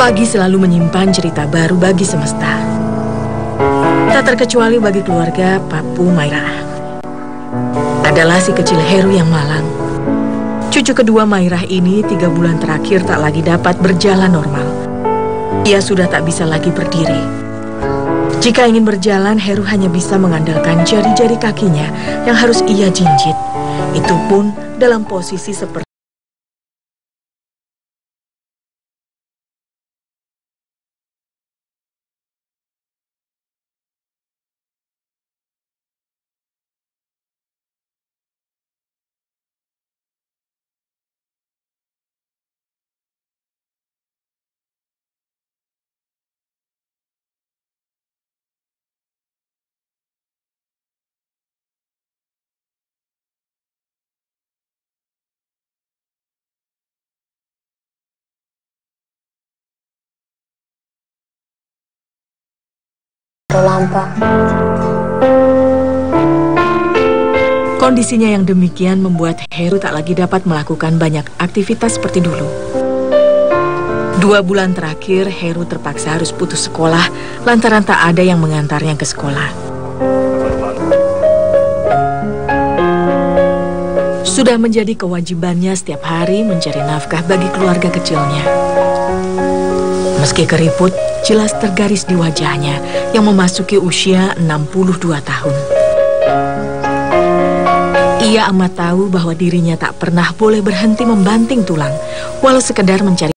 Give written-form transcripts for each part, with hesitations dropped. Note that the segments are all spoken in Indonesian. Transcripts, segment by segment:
Pagi selalu menyimpan cerita baru bagi semesta. Tak terkecuali bagi keluarga Papu Mairah. Adalah si kecil Heru yang malang. Cucu kedua Mairah ini 3 bulan terakhir tak lagi dapat berjalan normal. Ia sudah tak bisa lagi berdiri. Jika ingin berjalan, Heru hanya bisa mengandalkan jari-jari kakinya yang harus ia jinjit. Itu pun dalam posisi seperti lampa. Kondisinya yang demikian membuat Heru tak lagi dapat melakukan banyak aktivitas seperti dulu. 2 bulan terakhir, Heru terpaksa harus putus sekolah lantaran tak ada yang mengantarnya ke sekolah. Sudah menjadi kewajibannya setiap hari mencari nafkah bagi keluarga kecilnya. Meski keriput, jelas tergaris di wajahnya yang memasuki usia 62 tahun. Ia amat tahu bahwa dirinya tak pernah boleh berhenti membanting tulang, walau sekedar mencari.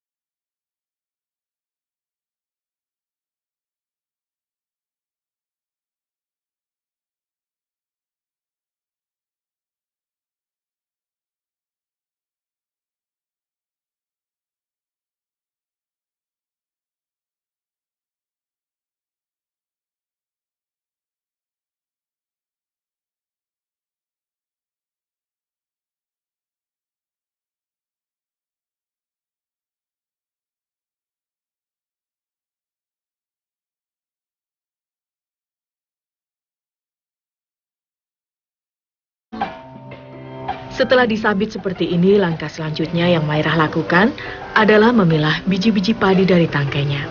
Setelah disabit seperti ini, langkah selanjutnya yang Mairah lakukan adalah memilah biji-biji padi dari tangkainya.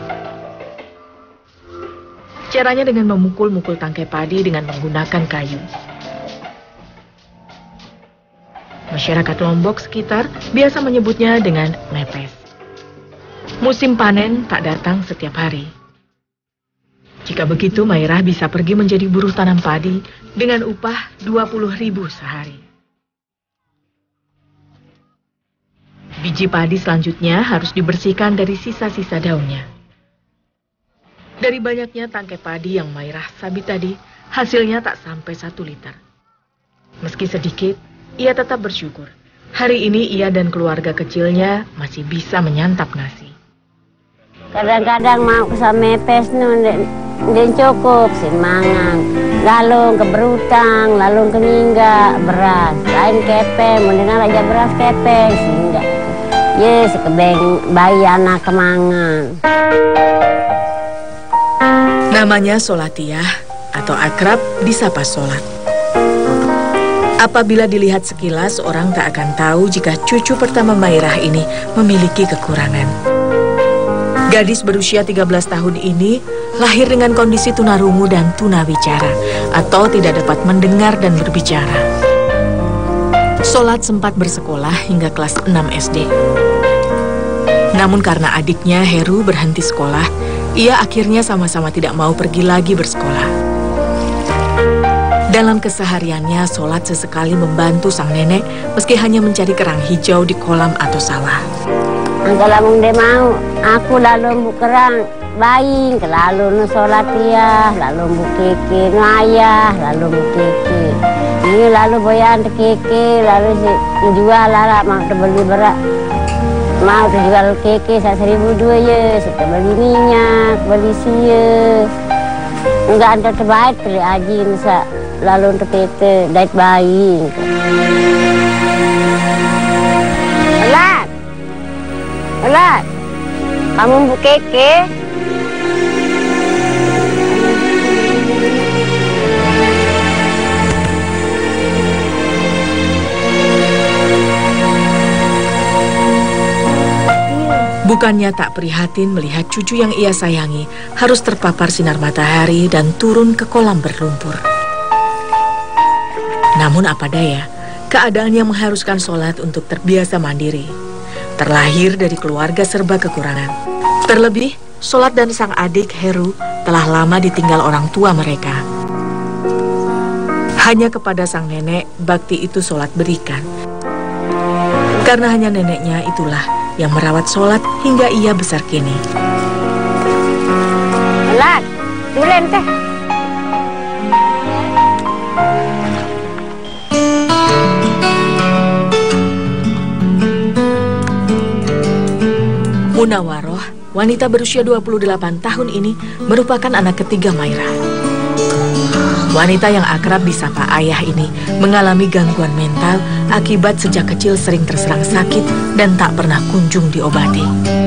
Caranya dengan memukul-mukul tangkai padi dengan menggunakan kayu. Masyarakat Lombok sekitar biasa menyebutnya dengan mepes. Musim panen tak datang setiap hari. Jika begitu, Mairah bisa pergi menjadi buruh tanam padi dengan upah 20.000 sehari. Biji padi selanjutnya harus dibersihkan dari sisa-sisa daunnya. Dari banyaknya tangkai padi yang Mairah sabit tadi, hasilnya tak sampai 1 liter. Meski sedikit, ia tetap bersyukur. Hari ini ia dan keluarga kecilnya masih bisa menyantap nasi. Kadang-kadang mau ke mepes nun, dan cukup sih mangan. Lalu ke berutang, lalu ke mingga beras. Lain kepeng, mendengar aja beras kepeng sehingga. Yes, kebeng bayi anak kemangan. Namanya Solatiah atau akrab disapa Solat. Apabila dilihat sekilas, orang tak akan tahu jika cucu pertama Mairah ini memiliki kekurangan. Gadis berusia 13 tahun ini lahir dengan kondisi tunarungu dan tunawicara atau tidak dapat mendengar dan berbicara. Solat sempat bersekolah hingga kelas 6 SD. Namun karena adiknya Heru berhenti sekolah, ia akhirnya sama-sama tidak mau pergi lagi bersekolah. Dalam kesehariannya, Solat sesekali membantu sang nenek meski hanya mencari kerang hijau di kolam atau sawah. Kalau dia mau, aku lalu bu kerang, bayi, lalu nu Solatiah, lalu bu kiki, nu ayah, lalu bu kiki. Ini lalu boyan kiki, lalu si jual lah, mau beli berak. Mau jual keke 1.002 ya, kita beli minyak, beli sia. Enggak ada terbaik beli aji masa lalu untuk kita diet bayi. Elat, elat, kamu bu keke? Bukannya tak prihatin melihat cucu yang ia sayangi harus terpapar sinar matahari dan turun ke kolam berlumpur. Namun apa daya, keadaan yang mengharuskan sholat untuk terbiasa mandiri. Terlahir dari keluarga serba kekurangan. Terlebih, sholat dan sang adik Heru telah lama ditinggal orang tua mereka. Hanya kepada sang nenek, bakti itu sholat berikan. Karena hanya neneknya itulah yang merawat sholat hingga ia besar kini. Sholat, tulen teh. Munawaroh, wanita berusia 28 tahun ini merupakan anak ketiga Mairah. Wanita yang akrab disapa ayah ini mengalami gangguan mental akibat sejak kecil sering terserang sakit dan tak pernah kunjung diobati.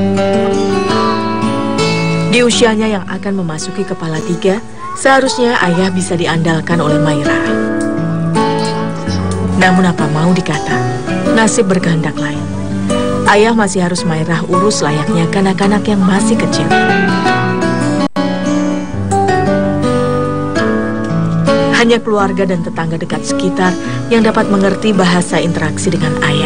Di usianya yang akan memasuki kepala 3, seharusnya ayah bisa diandalkan oleh Mairah. Namun apa mau dikata, nasib berkehendak lain. Ayah masih harus Mairah urus layaknya kanak-kanak yang masih kecil. Hanya keluarga dan tetangga dekat sekitar yang dapat mengerti bahasa interaksi dengan ayah.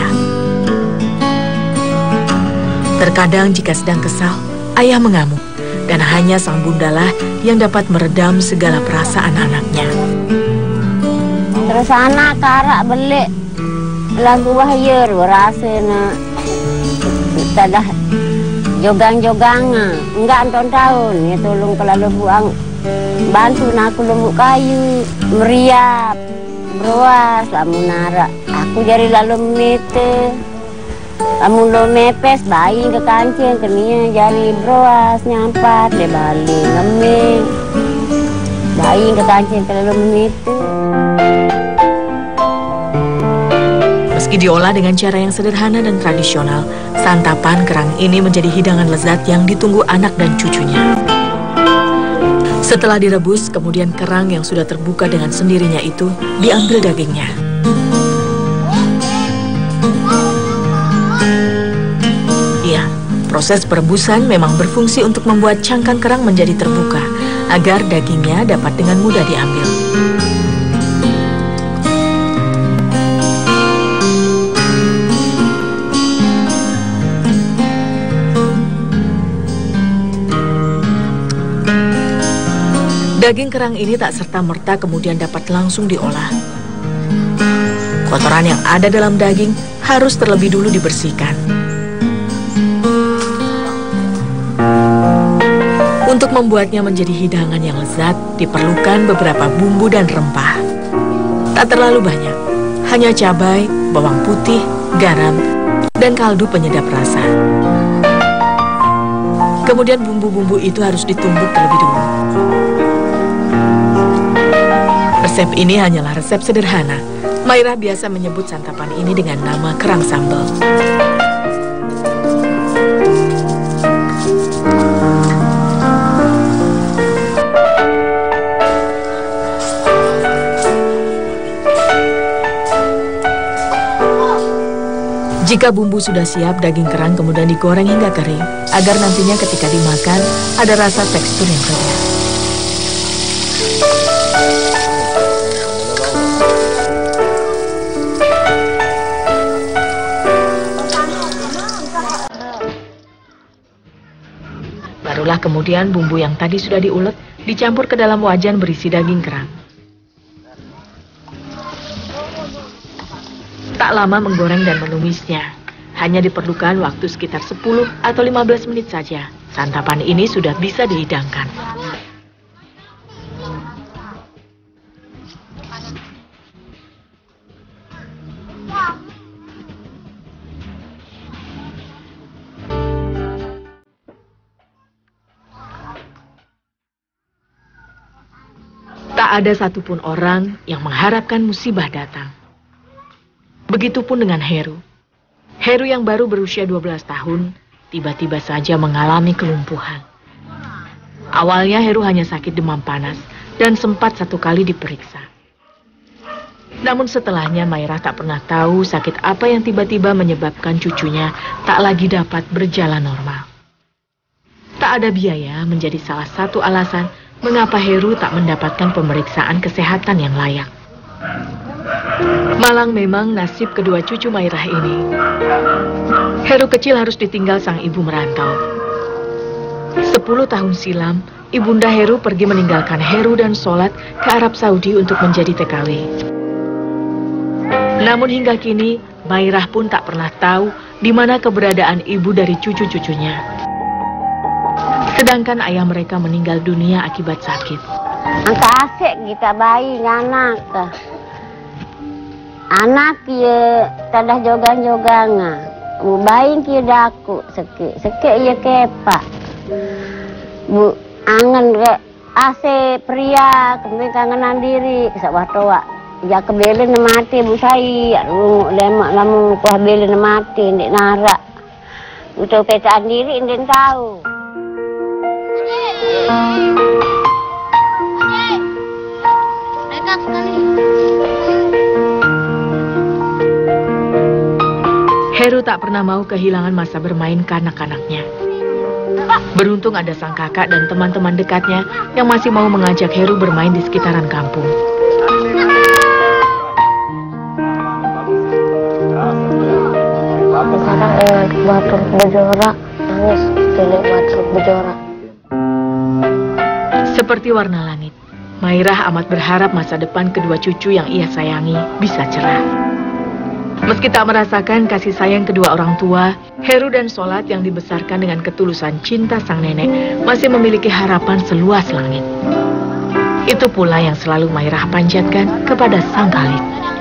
Terkadang jika sedang kesal, ayah mengamuk, dan hanya sang bundalah yang dapat meredam segala perasaan anaknya. Terus anak karak belik lagu wahyer rasanya dah jogang-jogang enggak anton tahun ya tolong kalau buang bantu aku lembut kayu meriap broas lamun nara aku jari lalu mete lamun lo mepes bayi ke kancing kenia jari broas nyampat le balik ngemeng bayi ke kancing terlalu mete. Meski diolah dengan cara yang sederhana dan tradisional, santapan kerang ini menjadi hidangan lezat yang ditunggu anak dan cucunya. Setelah direbus, kemudian kerang yang sudah terbuka dengan sendirinya itu diambil dagingnya. Iya, proses perebusan memang berfungsi untuk membuat cangkang kerang menjadi terbuka, agar dagingnya dapat dengan mudah diambil. Daging kerang ini tak serta-merta kemudian dapat langsung diolah. Kotoran yang ada dalam daging harus terlebih dulu dibersihkan. Untuk membuatnya menjadi hidangan yang lezat, diperlukan beberapa bumbu dan rempah. Tak terlalu banyak, hanya cabai, bawang putih, garam, dan kaldu penyedap rasa. Kemudian bumbu-bumbu itu harus ditumbuk terlebih dulu. Resep ini hanyalah resep sederhana. Mairah biasa menyebut santapan ini dengan nama kerang sambal. Jika bumbu sudah siap, daging kerang kemudian digoreng hingga kering, agar nantinya ketika dimakan ada rasa tekstur yang renyah. Barulah kemudian bumbu yang tadi sudah diulek dicampur ke dalam wajan berisi daging kerang. Tak lama menggoreng dan menumisnya. Hanya diperlukan waktu sekitar 10 atau 15 menit saja. Santapan ini sudah bisa dihidangkan. Tak ada satupun orang yang mengharapkan musibah datang. Begitupun dengan Heru. Heru yang baru berusia 12 tahun, tiba-tiba saja mengalami kelumpuhan. Awalnya Heru hanya sakit demam panas dan sempat 1 kali diperiksa. Namun setelahnya Mairah tak pernah tahu sakit apa yang tiba-tiba menyebabkan cucunya tak lagi dapat berjalan normal. Tak ada biaya menjadi salah satu alasan mengapa Heru tak mendapatkan pemeriksaan kesehatan yang layak. Malang memang nasib kedua cucu Mairah ini. Heru kecil harus ditinggal sang ibu merantau. 10 tahun silam, Ibunda Heru pergi meninggalkan Heru dan Solat ke Arab Saudi untuk menjadi TKW. Namun hingga kini, Mairah pun tak pernah tahu di mana keberadaan ibu dari cucu-cucunya. Sedangkan ayah mereka meninggal dunia akibat sakit. Angka asik kita bayi anak. Anak ya tadah jogang-jogang. Bu bayi kia daku sekek ya kepak. Bu angan ke ase pria kemudian kangenan diri kesawah toa. Ya kebelen mati bu saya, lemak lamu kuah belen mati ndek narak. Untuk petaan diri ndek tahu. Heru tak pernah mau kehilangan masa bermain kanak-kanaknya. Beruntung ada sang kakak dan teman-teman dekatnya yang masih mau mengajak Heru bermain di sekitaran kampung. Sekarang ingat batur bejora, nangis cilik batur bejora. Seperti warna langit, Mairah amat berharap masa depan kedua cucu yang ia sayangi bisa cerah. Meski tak merasakan kasih sayang kedua orang tua, Heru dan Solat yang dibesarkan dengan ketulusan cinta sang nenek masih memiliki harapan seluas langit. Itu pula yang selalu Mairah panjatkan kepada Sang Khalik.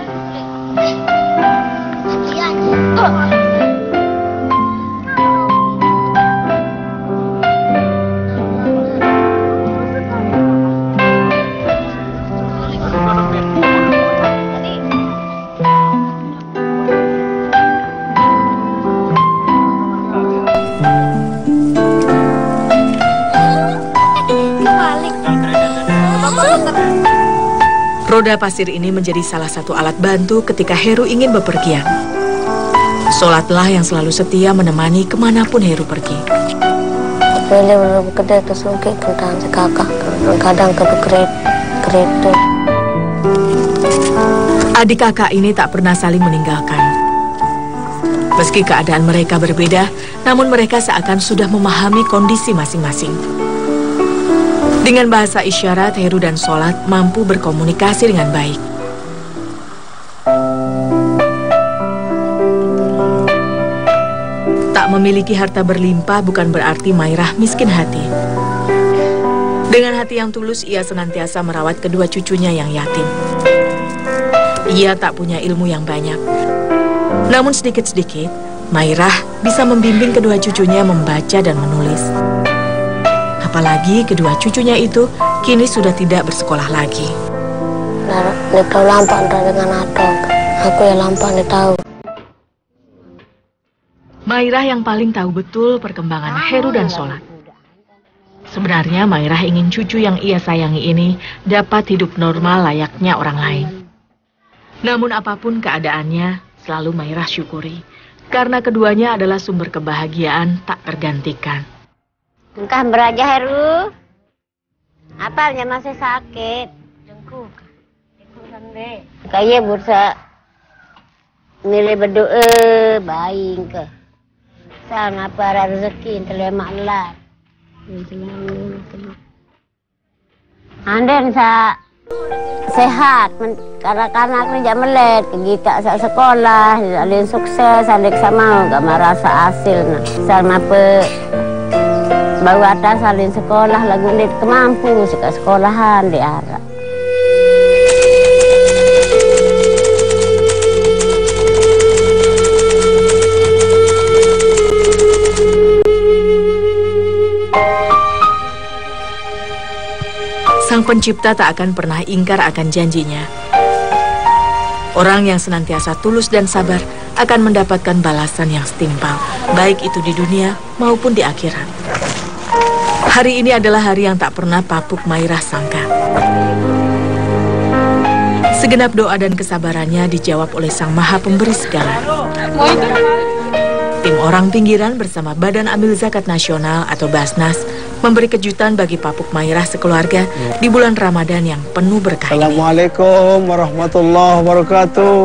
Roda pasir ini menjadi salah satu alat bantu ketika Heru ingin bepergian. Solatlah yang selalu setia menemani kemanapun Heru pergi. Pilih belum kedai kesungkit tentang sekakak, kadang ke kereta. Adik kakak ini tak pernah saling meninggalkan. Meski keadaan mereka berbeda, namun mereka seakan sudah memahami kondisi masing-masing. Dengan bahasa isyarat, Heru dan Solat mampu berkomunikasi dengan baik. Tak memiliki harta berlimpah bukan berarti Mairah miskin hati. Dengan hati yang tulus, ia senantiasa merawat kedua cucunya yang yatim. Ia tak punya ilmu yang banyak. Namun sedikit-sedikit, Mairah bisa membimbing kedua cucunya membaca dan menulis. Apalagi kedua cucunya itu kini sudah tidak bersekolah lagi. Tahu lampak dengan aku yang lampak tahu. Mairah yang paling tahu betul perkembangan Heru dan Solat. Sebenarnya Mairah ingin cucu yang ia sayangi ini dapat hidup normal layaknya orang lain. Namun apapun keadaannya, selalu Mairah syukuri. Karena keduanya adalah sumber kebahagiaan tak tergantikan. Engkau beraja Heru. Apalnya masih sakit. Jengkuk. Kayak bursa milih berdoa baik ke. Sang apa rezeki telemak lat. Anden sa sehat kanak-kanak ni jam melet kita sa sekolah alin sukses alin sama gak merasa hasil nah. Sama apa baru atas salin sekolah lagu ini kemampu suka sekolahan di Arab. Sang Pencipta tak akan pernah ingkar akan janjinya. Orang yang senantiasa tulus dan sabar akan mendapatkan balasan yang setimpal, baik itu di dunia maupun di akhirat. Hari ini adalah hari yang tak pernah Papuk Mairah sangka. Segenap doa dan kesabarannya dijawab oleh Sang Maha Pemberi segala. Tim orang pinggiran bersama Badan Amil Zakat Nasional atau Basnas memberi kejutan bagi Papuk Mairah sekeluarga di bulan Ramadan yang penuh berkah ini. Assalamualaikum warahmatullahi wabarakatuh.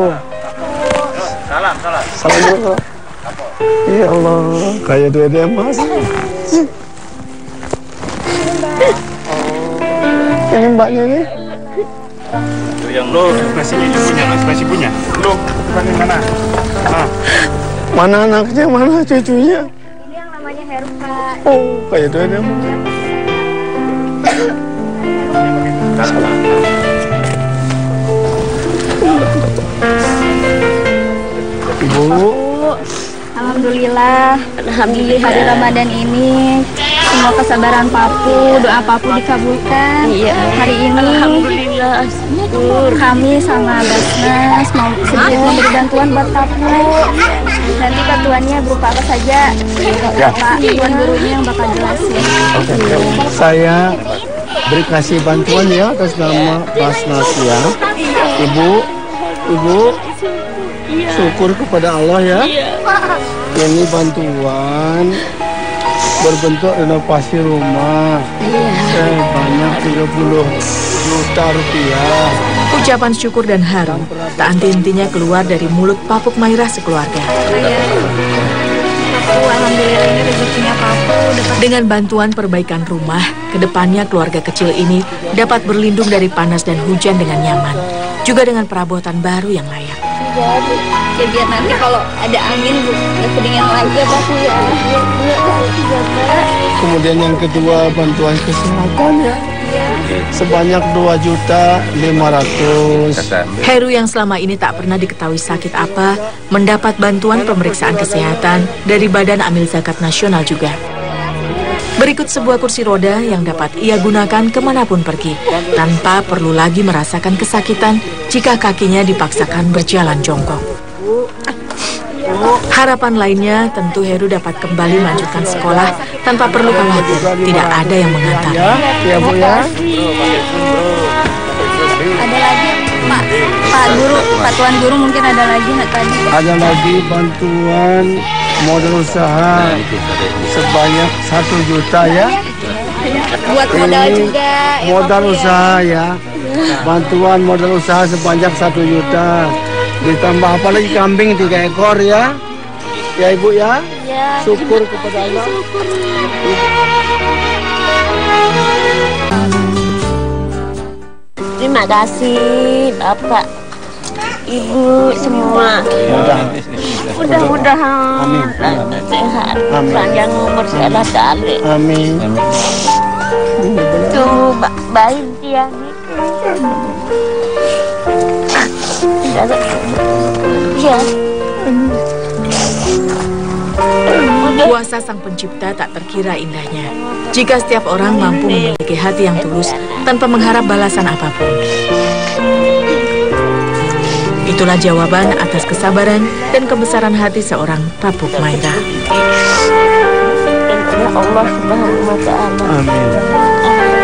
Salam. Ya Allah, kayak dia Mas. Ini mbaknya nih. Yang lo ekspresi punya. Lo bukan mana? Mana anaknya, mana cucunya? Ini yang namanya Heru, Kak. Oh, kayak dia Mas. Ibu. Alhamdulillah, di hari Ramadan ini semua kesabaran Papu, doa Papu dikabulkan. Iya. Hari ini Alhamdulillah. kami sama Basnas mau sedikit memberi bantuan buat Papu. Nanti bantuannya berupa apa saja, Bapak Tuan Gurunya yang bakal jelasin. Saya beri kasih bantuan ya atas nama Basnas ya. Ibu, syukur kepada Allah ya. Ini bantuan berbentuk renovasi rumah. Banyak 30 juta rupiah. Ucapan syukur dan haru tak henti-hentinya keluar dari mulut Papuk Mairah sekeluarga. Alhamdulillah ini rezekinya Papu. Dengan bantuan perbaikan rumah, kedepannya keluarga kecil ini dapat berlindung dari panas dan hujan dengan nyaman, juga dengan perabotan baru yang layak. Ya biar nanti kalau ada angin nggak kedinginan lagi ya Papu ya. Kemudian yang kedua bantuan kesehatan ya. Sebanyak 2.500.000. Heru yang selama ini tak pernah diketahui sakit apa, mendapat bantuan pemeriksaan kesehatan dari Badan Amil Zakat Nasional juga. Berikut sebuah kursi roda yang dapat ia gunakan kemanapun pergi, tanpa perlu lagi merasakan kesakitan jika kakinya dipaksakan berjalan jongkok. Harapan lainnya tentu Heru dapat kembali melanjutkan sekolah tanpa perlu khawatir tidak ada yang mengantar. Ya Bu ya. Ada lagi Pak Guru, Pak Tuan Guru mungkin ada lagi tadi. Ada lagi bantuan modal usaha sebanyak 1 juta ya. Buat modal Ini juga. modal usaha ya. Bantuan modal usaha sebanyak 1 juta. Ditambah apa lagi kambing 3 ekor ya. Ya Ibu ya. Syukur kepada Allah. Terima kasih Bapak, Ibu semua. Mudah-mudahan sehat, panjang umur segala kali. Amin. Tuh baik dia. Ya. Kuasa Sang Pencipta tak terkira indahnya. Jika setiap orang mampu memiliki hati yang tulus tanpa mengharap balasan apapun. Itulah jawaban atas kesabaran dan kebesaran hati seorang Papuk Mairah. Dan Allah Subhanahu wa Ta'ala. Amin.